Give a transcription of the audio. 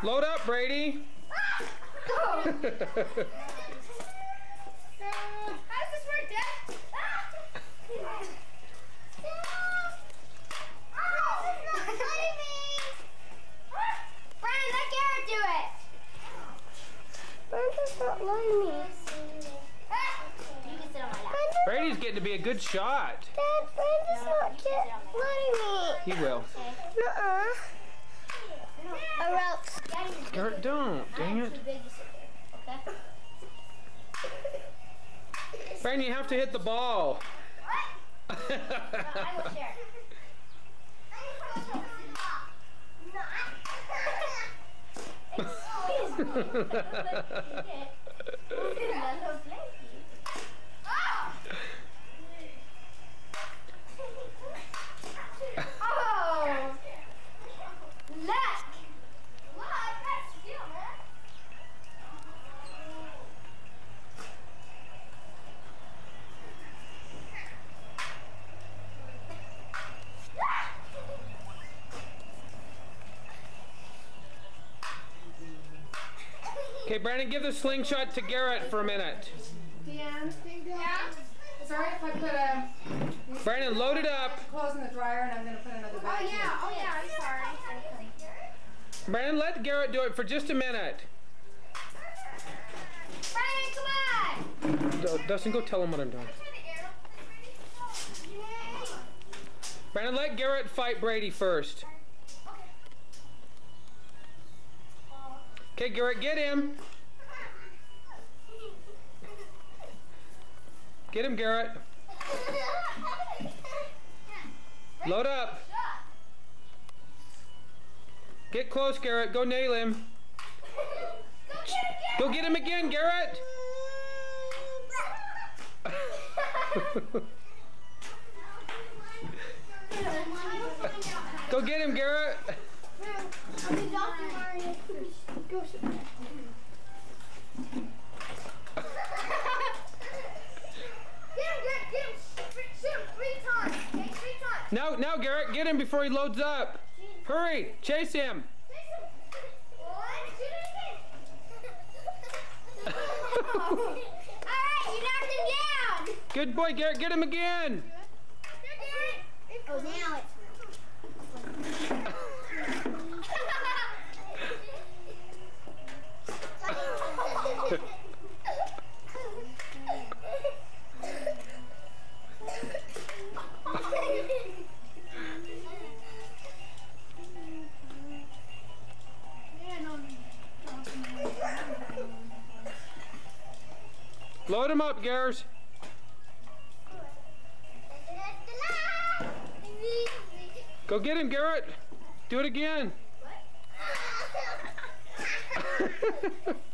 Load up, Brady. How does this work, Dad? Brandon, let Garrett do it. Brandon's not letting me. You can sit on my lap. Brady's getting to be a good shot. Dad, Brandon's not letting me. He will. Nuh-uh. Or else. Garrett, don't. Dang I'm it. too big to sit there, okay? Brandon, you have to hit the ball. I will share. Oh! Luck! Luck? That's skill, man. Okay, Brandon, give the slingshot to Garrett for a minute. Deanne, Yeah? it's alright if I put these Brandon, load it up. clothes in the dryer and I'm going to put another Oh bag yeah, I'm sorry. Brandon, let Garrett do it for just a minute. Brandon, come on! Dustin, go tell him what I'm doing. Brandon, let Garrett fight Brady first. Okay, Garrett, get him. Get him, Garrett. Load up. Get close, Garrett. Go nail him. Go get him again, Garrett. Go get him, Garrett. Go sit there. Get him, shoot him 3 times. Okay, 3 times. Now, Garrett, get him before he loads up. Hurry, chase him. Alright, you knocked him down! Good boy, Garrett, get him again. Oh, now it's Load him up, Garrett. Go get him, Garrett. Do it again. What?